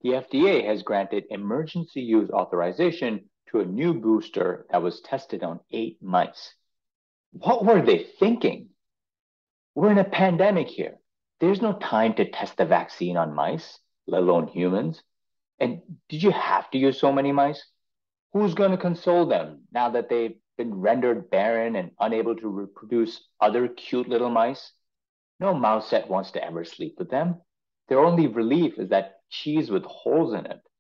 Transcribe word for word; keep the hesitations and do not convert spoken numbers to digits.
The F D A has granted emergency use authorization to a new booster that was tested on eight mice. What were they thinking? We're in a pandemic here. There's no time to test the vaccine on mice, let alone humans. And did you have to use so many mice? Who's going to console them now that they've been rendered barren and unable to reproduce other cute little mice? No mouse set wants to ever sleep with them. Their only relief is that cheese with holes in it.